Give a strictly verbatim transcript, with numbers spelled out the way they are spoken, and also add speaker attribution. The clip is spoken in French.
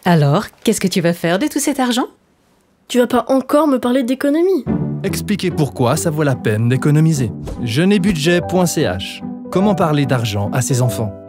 Speaker 1: Alors, qu'est-ce que tu vas faire de tout cet argent?
Speaker 2: Tu vas pas encore me parler d'économie?
Speaker 3: Expliquez pourquoi ça vaut la peine d'économiser. jeunetbudget point c h. Comment parler d'argent à ses enfants?